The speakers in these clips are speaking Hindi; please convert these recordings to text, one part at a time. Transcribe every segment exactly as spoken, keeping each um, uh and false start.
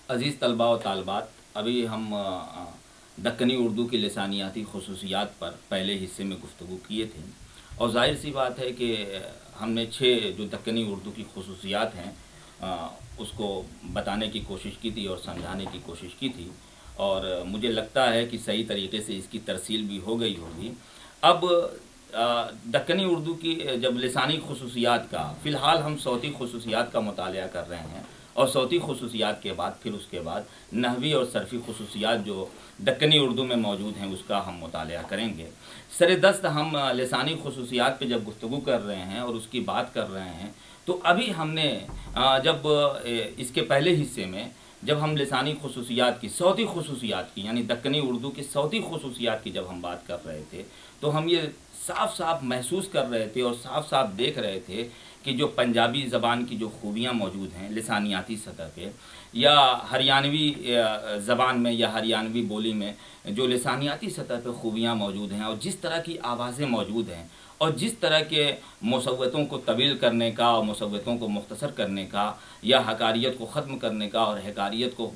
अज़ीज़ तलबा व तालबात, अभी हम दक्कनी उर्दू की लिसानियाती ख़ुसूसियात पर पहले हिस्से में गुफ्तगू किए थे और ज़ाहिर सी बात है कि हमने छः जो दक्कनी उर्दू की ख़ुसूसियात हैं उसको बताने की कोशिश की थी और समझाने की कोशिश की थी और मुझे लगता है कि सही तरीके से इसकी तरसील भी हो गई होगी। अब दक्कनी उर्दू की जब लिसानी ख़ुसूसियात का फ़िलहाल हम सौती ख़ुसूसियात का मुतालिया कर रहे हैं और सौती ख़ुसूसियात के बाद फिर उसके बाद नहवी और सरफ़ी ख़ुसूसियात जो दक्कनी उर्दू में मौजूद हैं उसका हम मुतालिया करेंगे। सरेदस्त हम लिसानी ख़ुसूसियात पे जब गुफ्तगू कर रहे हैं और उसकी बात कर रहे हैं तो अभी हमने जब इसके पहले हिस्से में जब हम लिसानी ख़ुसूसियात की सौती ख़ुसूसियात की यानी दक्कनी उर्दू की सौती ख़ुसूसियात की जब हम बात कर रहे थे तो हम ये साफ साफ महसूस कर रहे थे और साफ साफ देख रहे थे कि जो पंजाबी ज़बान की जो खूबियाँ मौजूद हैं लिसानियाती सतह पे या हरियाणवी ज़बान में या हरियाणवी बोली में जो लिसानियाती सतह पे खूबियाँ मौजूद हैं और जिस तरह की आवाज़ें मौजूद हैं और जिस तरह के मुसव्वतों को तवील करने का और मुसव्वतों को मुख्तसर करने का या हकारियत को ख़त्म करने का और हकारियत को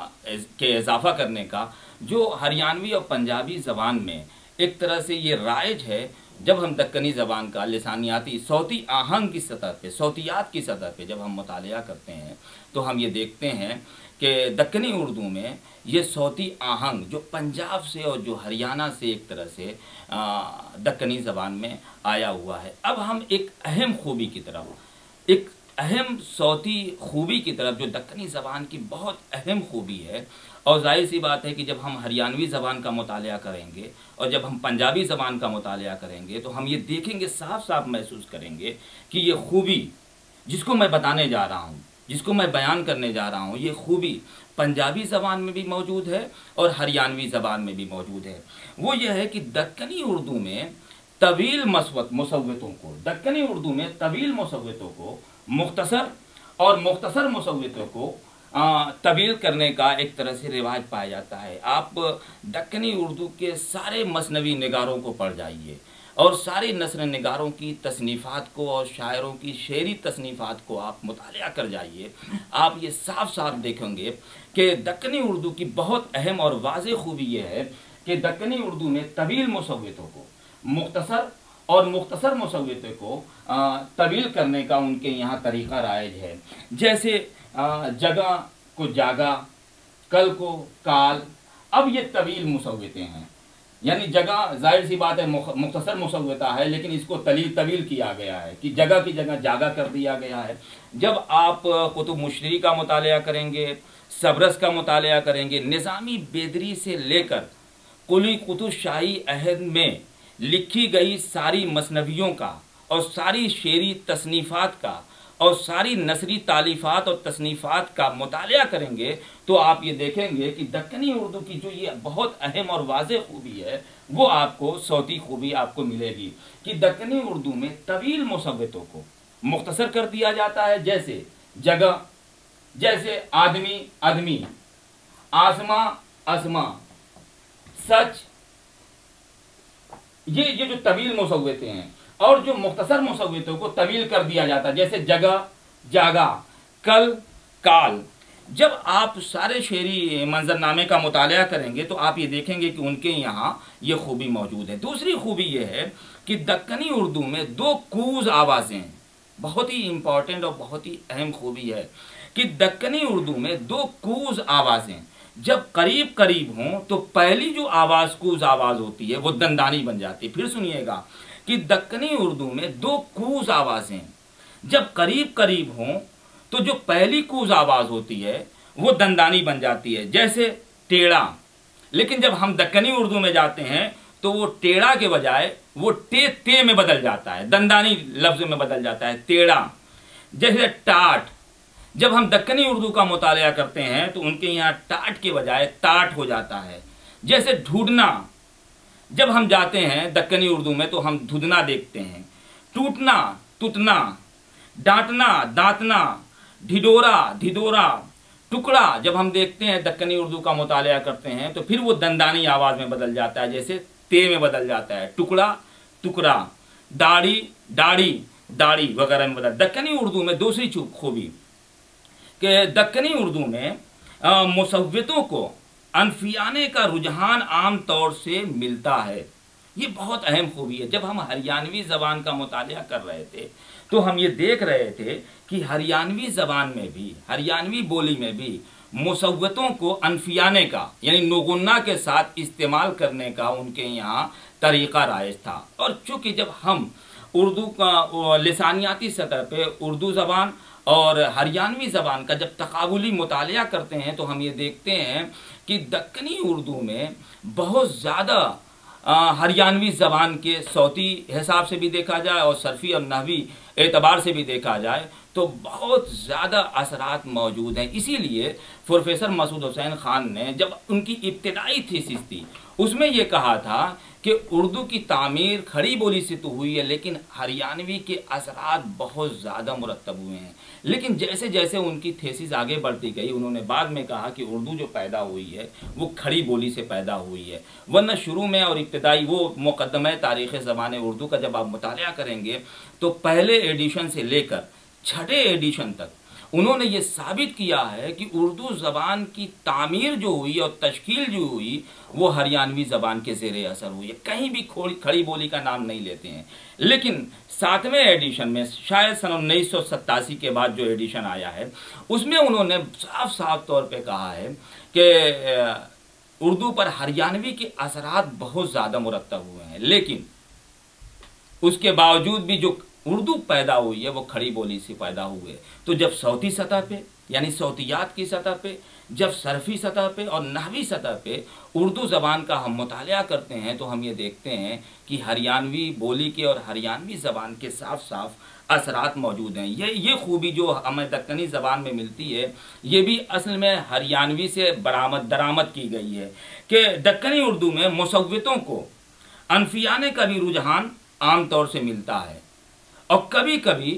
के इजाफ़ा करने का जो हरियाणवी और पंजाबी ज़बान में एक तरह से ये राइज है। जब हम दक्कनी ज़बान का लिसानियाती सौती आहंग की सतह पे सौतियात की सतह पे जब हम मुतालिया करते हैं तो हम ये देखते हैं कि दक्कनी उर्दू में ये सौती आहंग जो पंजाब से और जो हरियाणा से एक तरह से दक्कनी ज़बान में आया हुआ है। अब हम एक अहम खूबी की तरफ एक अहम सौती खूबी की तरफ जो दक्कनी ज़बान की बहुत अहम खूबी है और जाहिर सी बात है कि जब हम हरियाणवी ज़बान का मुतालिया करेंगे और जब हम पंजाबी ज़बान का मुतालिया करेंगे तो हम ये देखेंगे साफ साफ महसूस करेंगे कि ये खूबी जिसको मैं बताने जा रहा हूँ जिसको मैं बयान करने जा रहा हूँ ये खूबी पंजाबी ज़बान में भी मौजूद है और हरियाणवी ज़बान में भी मौजूद है। वो ये है कि दक्कनी उर्दू में तवील मसवत मुसव्वतों को दक्कनी उर्दू में तवील मुसव्वतों को मुख्तसर और मुख्तसर मुसव्वतों को तवील करने का एक तरह से रिवाज पाया जाता है। आप दक्कनी उर्दू के सारे मसनवी निगारों को पढ़ जाइए और सारे नस्र निगारों की तसनीफ़ात को और शायरों की शेरी तसनीफ़ात को आप मुतालिया कर जाइए। आप ये साफ साफ देखेंगे कि दक्कनी उर्दू की बहुत अहम और वाज़ेह खूबी ये है कि दक्कनी उर्दू में तवील मुसव्वतों को मुख्तसर और मुख्तसर मुसव्वतों को तवील करने का उनके यहाँ तरीक़ा राइज है। जैसे जगह को जागा, कल को काल, अब ये तवील मुसव्वते हैं यानी जगह जाहिर सी बात है मुख्तसर मुसव्वता है लेकिन इसको तलील तवील किया गया है कि जगह की जगह जागा कर दिया गया है। जब आप कुतुब मुशरी का मुतालिया करेंगे, सबरस का मुतालिया करेंगे, निज़ामी बेदरी से लेकर कुली कुतुब शाही अहद में लिखी गई सारी मसनवियों का और सारी शेरी तसनीफ़ात का और सारी नसरी तालीफ़ात और तसनीफ़ात का मुतालिया करेंगे तो आप ये देखेंगे कि दक्कनी उर्दू की जो ये बहुत अहम और वाज़ेह खूबी है वो आपको सौती खूबी आपको मिलेगी कि दक्कनी उर्दू में तवील मुसव्वतों को मुख्तसर कर दिया जाता है। जैसे जगह, जैसे आदमी आदमी, आसमा आसमा, सच, ये ये जो तवील मुसव्वते हैं और जो मुख्तसर मुसव्वतों को तवील कर दिया जाता है जैसे जगह जागा, कल काल। जब आप सारे शेरी मंजरनामे का मुतालिया करेंगे तो आप ये देखेंगे कि उनके यहाँ ये खूबी मौजूद है। दूसरी खूबी ये है कि दक्कनी उर्दू में दो कूज आवाज़ें बहुत ही इम्पॉर्टेंट और बहुत ही अहम खूबी है कि दक्कनी उर्दू में दो कूज आवाज़ें जब करीब करीब हों तो पहली जो आवाज़ कूज आवाज़ होती है वो दंदानी बन जाती है। फिर सुनिएगा कि दक्कनी उर्दू में दो कूज आवाज़ें जब करीब करीब हों तो जो पहली कूज आवाज़ होती है वो दंदानी बन जाती है जैसे टेढ़ा। लेकिन जब हम दक्कनी उर्दू में जाते हैं तो वो टेढ़ा के बजाय वो टे ते में बदल जाता है, दंदानी लफ्ज़ में बदल जाता है टेढ़ा। जैसे टाट, जब हम दक्कनी उर्दू का मुतालिया करते हैं तो उनके यहाँ टाट के बजाय टाट हो जाता है। जैसे ढूंढना, जब हम जाते हैं दक्कनी उर्दू में तो हम धुदना देखते हैं। टूटना, तुतना, डांटना, दांतना, ढिडोरा, ढिडोरा, टुकड़ा जब हम देखते हैं दक्कनी उर्दू का मुतालिया करते हैं तो फिर वो दंदानी आवाज़ में बदल जाता है जैसे ते में बदल जाता है टुकड़ा, टुकड़ा, दाढ़ी, दाढ़ी, दाढ़ी वगैरह में बदल। दक्कनी उर्दू में दूसरी खूबी कि दक्कनी उर्दू में मुसव्वितों को अनफियाने का रुझान आम तौर से मिलता है। ये बहुत अहम खूबी है। जब हम हरियाणवी ज़बान का मुतालिया कर रहे थे तो हम ये देख रहे थे कि हरियाणवी ज़बान में भी, हरियाणवी बोली में भी मुसव्वितों को अनफियाने का यानी नोगुन्ना के साथ इस्तेमाल करने का उनके यहाँ तरीक़ा राइज था। और चूँकि जब हम उर्दू का लिसानियाती सतह पे उर्दू ज़बान और हरियाणवी ज़बान का जब तकाबुली मुतालिया करते हैं तो हम ये देखते हैं कि दक्कनी उर्दू में बहुत ज़्यादा हरियाणवी ज़बान के सौती हिसाब से भी देखा जाए और सरफ़ी और नहवी एतबार से भी देखा जाए तो बहुत ज़्यादा असरात मौजूद हैं। इसीलिए प्रोफेसर मसूद हुसैन खान ने जब उनकी इब्तिदाई थीसिस थी उसमें ये कहा था कि उर्दू की तामीर खड़ी बोली से तो हुई है लेकिन हरियाणवी के असरात बहुत ज़्यादा मुरत्तब हुए हैं। लेकिन जैसे जैसे उनकी थीसिस आगे बढ़ती गई उन्होंने बाद में कहा कि उर्दू जो पैदा हुई है वो खड़ी बोली से पैदा हुई है, वरना शुरू में और इब्तिदाई वो मुक़द्दमे तारीख़ ज़बान उर्दू का जब आप मुतालिया करेंगे तो पहले एडिशन से लेकर छठे एडिशन तक उन्होंने ये साबित किया है कि उर्दू ज़बान की तामीर जो हुई और तश्कील जो हुई वो हरियाणवी ज़बान के ज़ेरे असर हुई है। कहीं भी खड़ी बोली का नाम नहीं लेते हैं। लेकिन सातवें एडिशन में शायद सन उन्नीस सौ सत्तासी के बाद जो एडिशन आया है उसमें उन्होंने साफ साफ तौर पे कहा है कि उर्दू पर हरियाणवी के असरात बहुत ज़्यादा मुरत्तब हुए हैं, लेकिन उसके बावजूद भी जो उर्दू पैदा हुई है वो खड़ी बोली से पैदा हुए। तो जब सौती सतह पे यानी सौतियात की सतह पे, जब सरफ़ी सतह पे और नहवी सतह पे उर्दू ज़बान का हम मुतालिया करते हैं तो हम ये देखते हैं कि हरियाणवी बोली के और हरियाणवी ज़बान के साफ साफ असरात मौजूद हैं। ये ये खूबी जो हमें दक्कनी ज़बान में मिलती है ये भी असल में हरियाणवी से बरामद दरामद की गई है कि दक्कनी उर्दू में मुसव्वितों को अनफियाने का भी रुझान आम तौर से मिलता है और कभी कभी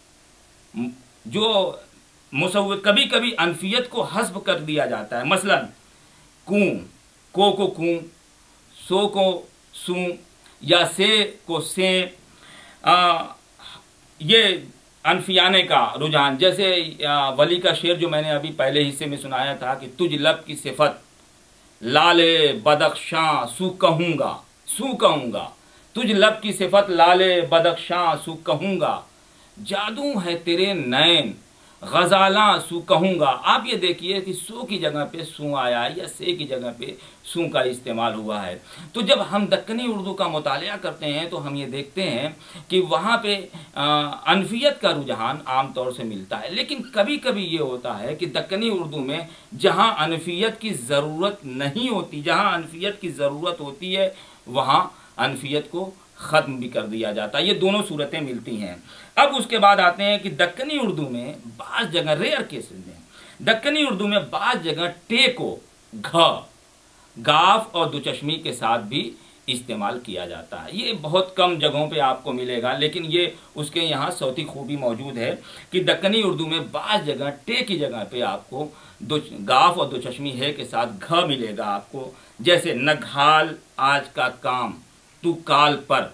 जो मुसव्वित कभी कभी अनफियत को हस्ब कर दिया जाता है। मसलन कूं को को कूं, सो को सूं या से को से, आ, ये अनफियाने का रुझान। जैसे आ, वली का शेर जो मैंने अभी पहले हिस्से में सुनाया था कि तुझ लब की सिफत लाले बदख्शां सू कहूँगा, सू कहूँगा, तुझ लब की सिफत लाले बदख्शां सू कहूँगा, जादू है तेरे नैन गजाला सू कहूँगा। आप ये देखिए कि सू की जगह पे सू आया है या से की जगह पे सू का इस्तेमाल हुआ है। तो जब हम दक्कनी उर्दू का मुतालिया करते हैं तो हम ये देखते हैं कि वहाँ पे अनफियत का रुझान आम तौर से मिलता है। लेकिन कभी कभी ये होता है कि दक्कनी उर्दू में जहाँ अनफियत की ज़रूरत नहीं होती, जहाँ अनफियत की ज़रूरत होती है वहाँ अनफियत को ख़त्म भी कर दिया जाता है। ये दोनों सूरतें मिलती हैं। अब उसके बाद आते हैं कि दक्कनी उर्दू में बाज़ जगह, रेयर केसेस में, दक्कनी उर्दू में बाज़ जगह टे को घ, गाफ और दुचश्मी के साथ भी इस्तेमाल किया जाता है। ये बहुत कम जगहों पे आपको मिलेगा, लेकिन ये उसके यहाँ सौती खूबी मौजूद है कि दक्कनी उर्दू में बाज़ जगह टे की जगह पे आपको दो गाफ और दुचश्मी है के साथ घ मिलेगा आपको। जैसे नघाल आज का काम तू काल पर,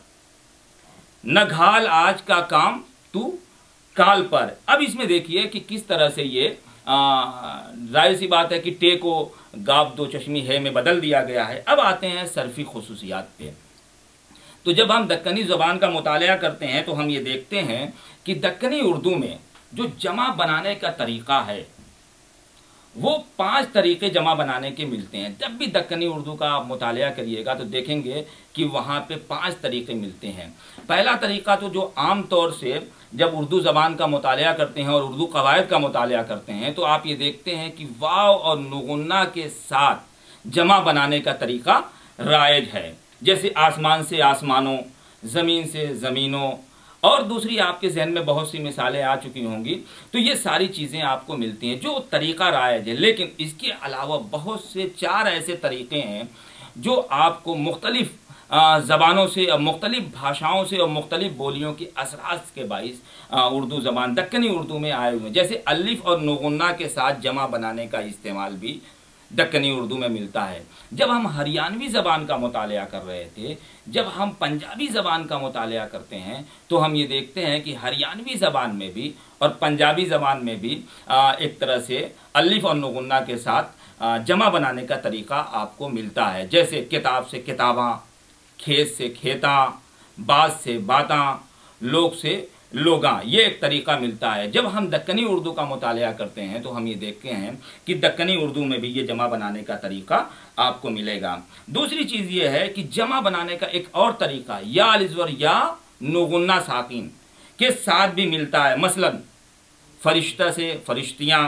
नघाल आज का काम तू काल पर। अब इसमें देखिए कि किस तरह से ये जाहिर सी बात है कि टे को गाफ दो चश्मी है में बदल दिया गया है। अब आते हैं सरफी खुसूसियात पे। तो जब हम दक्कनी ज़बान का मुतालिया करते हैं तो हम ये देखते हैं कि दक्कनी उर्दू में जो जमा बनाने का तरीक़ा है वो पांच तरीक़े जमा बनाने के मिलते हैं। जब भी दक्कनी उर्दू का आप मुतालिया करिएगा तो देखेंगे कि वहाँ पे पांच तरीक़े मिलते हैं। पहला तरीक़ा तो जो आम तौर से जब उर्दू ज़बान का मुतालिया करते हैं और उर्दू कवायद का मुतालिया करते हैं तो आप ये देखते हैं कि वाव और नुगुन्ना के साथ जमा बनाने का तरीक़ा राइज है। जैसे आसमान से आसमानों, ज़मीन से ज़मीनों, और दूसरी आपके जहन में बहुत सी मिसालें आ चुकी होंगी। तो ये सारी चीज़ें आपको मिलती हैं जो तरीक़ा राइज है। लेकिन इसके अलावा बहुत से चार ऐसे तरीक़े हैं जो आपको मुख्तलिफ ज़बानों से और मुख्तलिफ भाषाओं से और मुख्तलिफ बोलियों की असरात के बाइस उर्दू ज़बान दक्कनी उर्दू में आए हुए हैं। जैसे अलिफ और नुगुन्ना के साथ जमा बनाने का इस्तेमाल भी दक्कनी उर्दू में मिलता है। जब हम हरियाणवी ज़बान का मुतालिया कर रहे थे, जब हम पंजाबी ज़बान का मुतालिया करते हैं तो हम ये देखते हैं कि हरियाणवी ज़बान में भी और पंजाबी ज़बान में भी आ, एक तरह से अलिफ और नुगुन्ना के साथ आ, जमा बनाने का तरीका आपको मिलता है। जैसे किताब से किताबां, खेत से खेतां, बात से बातां, लोग से लोगां, ये एक तरीका मिलता है। जब हम दक्कनी उर्दू का मुतालिया करते हैं तो हम ये देखते हैं कि दक्कनी उर्दू में भी ये जमा बनाने का तरीका आपको मिलेगा। दूसरी चीज़ ये है कि जमा बनाने का एक और तरीका या अलिज़्वर या नुगुन्ना साकिन के साथ भी मिलता है। मसलन फरिश्ता से फरिश्तियाँ,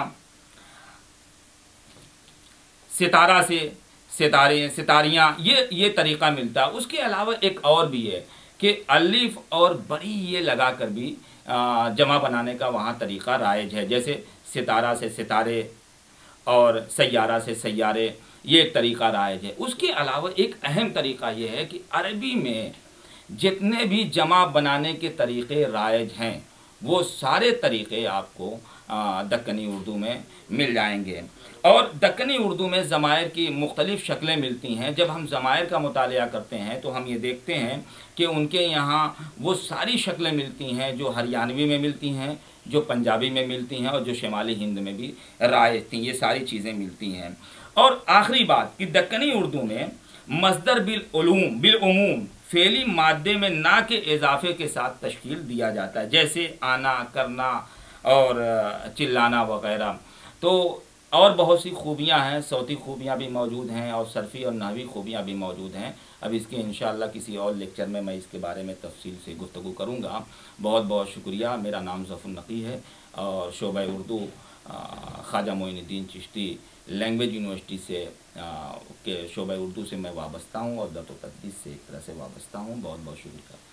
सितारा से सितारे सितारियाँ, ये ये तरीका मिलता है। उसके अलावा एक और भी है कि अलिफ और बड़ी ये लगा कर भी आ, जमा बनाने का वहाँ तरीका राइज है। जैसे सितारा से सितारे और सैयारा से सैयारे, ये एक तरीका राइज है। उसके अलावा एक अहम तरीका ये है कि अरबी में जितने भी जमा बनाने के तरीक़े राइज हैं वो सारे तरीक़े आपको दक्कनी उर्दू में मिल जाएंगे। और दक्कनी उर्दू में ज़मायर की मुख्तलिफ़ शक्लें मिलती हैं। जब हम ज़मायर का मुतालिया करते हैं तो हम ये देखते हैं कि उनके यहाँ वो सारी शक्लें मिलती हैं जो हरियाणवी में मिलती हैं, जो पंजाबी में मिलती हैं और जो शुमाली हिंद में भी राइज थी, ये सारी चीज़ें मिलती हैं। और आखिरी बात कि दक्कनी उर्दू में मस्दर बिल उलूम बिल उमूम फ़ेली मादे में ना के इजाफे के साथ तश्कील दिया जाता है, जैसे आना, करना और चिल्लाना वगैरह। तो और बहुत सी खूबियाँ हैं, सौती खूबियाँ भी मौजूद हैं और सरफ़ी और नहवी खूबियाँ भी मौजूद हैं। अब इसके इंशाअल्लाह किसी और लेक्चर में मैं इसके बारे में तफसील से गुफ्तगू करूँगा। बहुत बहुत शुक्रिया। मेरा नाम ज़फ़र नक़ी है और शोबा उर्दू ख्वाजा मोइनुद्दीन चिश्ती लैंग्वेज यूनिवर्सिटी से आ, के शोबा उर्दू से मैं वाबस्ता हूँ और दत्त तदरीस से एक तरह से वाबस्ता हूँ। बहुत बहुत शुक्रिया।